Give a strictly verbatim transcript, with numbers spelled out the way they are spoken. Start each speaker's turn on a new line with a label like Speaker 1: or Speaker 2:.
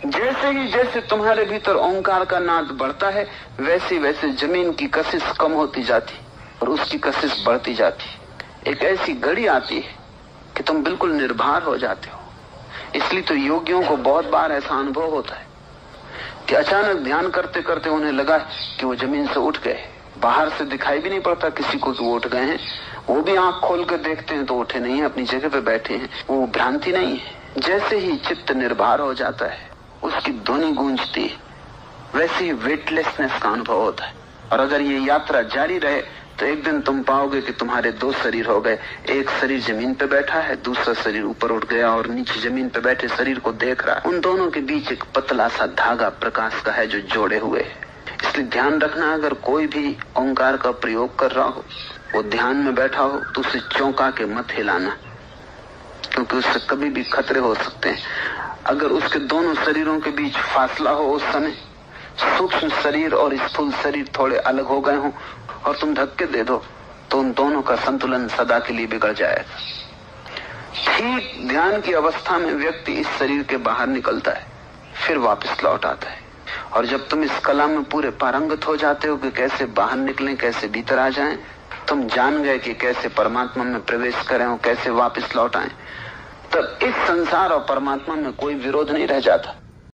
Speaker 1: जैसे ही जैसे तुम्हारे भीतर ओंकार का नाद बढ़ता है, वैसे वैसे जमीन की कशिश कम होती जाती और उसकी कशिश बढ़ती जाती। एक ऐसी घड़ी आती है कि तुम बिल्कुल निर्भर हो जाते हो। इसलिए तो योगियों को बहुत बार ऐसा अनुभव होता है कि अचानक ध्यान करते करते उन्हें लगा कि वो जमीन से उठ गए। बाहर से दिखाई भी नहीं पड़ता किसी को कि वो उठ गए हैं। वो भी आंख खोल कर देखते हैं तो उठे नहीं है, अपनी जगह पे बैठे हैं। वो भ्रांति नहीं है। जैसे ही चित्त निर्भर हो जाता है, उसकी ध्वनि गूंजती है, वैसे ही वेटलेसनेस का अनुभव होता है। और अगर ये यात्रा जारी रहे तो एक दिन तुम पाओगे कि तुम्हारे दो शरीर हो गए। एक शरीर जमीन पे बैठा है, दूसरा शरीर ऊपर उठ गया और नीचे जमीन पे बैठे शरीर को देख रहा है। उन दोनों के बीच एक पतला सा धागा प्रकाश का है जो जोड़े हुए है। इसलिए ध्यान रखना, अगर कोई भी ओंकार का प्रयोग कर रहा हो, वो ध्यान में बैठा हो, तो उसे चौंका के मत हिलाना, क्योंकि उससे कभी भी खतरे हो सकते हैं। अगर उसके दोनों शरीरों के बीच फासला हो, उस समय सूक्ष्म शरीर और स्थूल शरीर थोड़े अलग हो गए हों और तुम धक्के दे दो, तो उन दोनों का संतुलन सदा के लिए बिगड़ जाएगा। ठीक ध्यान की अवस्था में व्यक्ति इस शरीर के बाहर निकलता है, फिर वापस लौट आता है। और जब तुम इस कला में पूरे पारंगत हो जाते हो कि कैसे बाहर निकलें, कैसे भीतर आ जाएं, तुम जान गए कि कैसे परमात्मा में प्रवेश करें और कैसे वापस लौट आएं, तब इस संसार और परमात्मा में कोई विरोध नहीं रह जाता।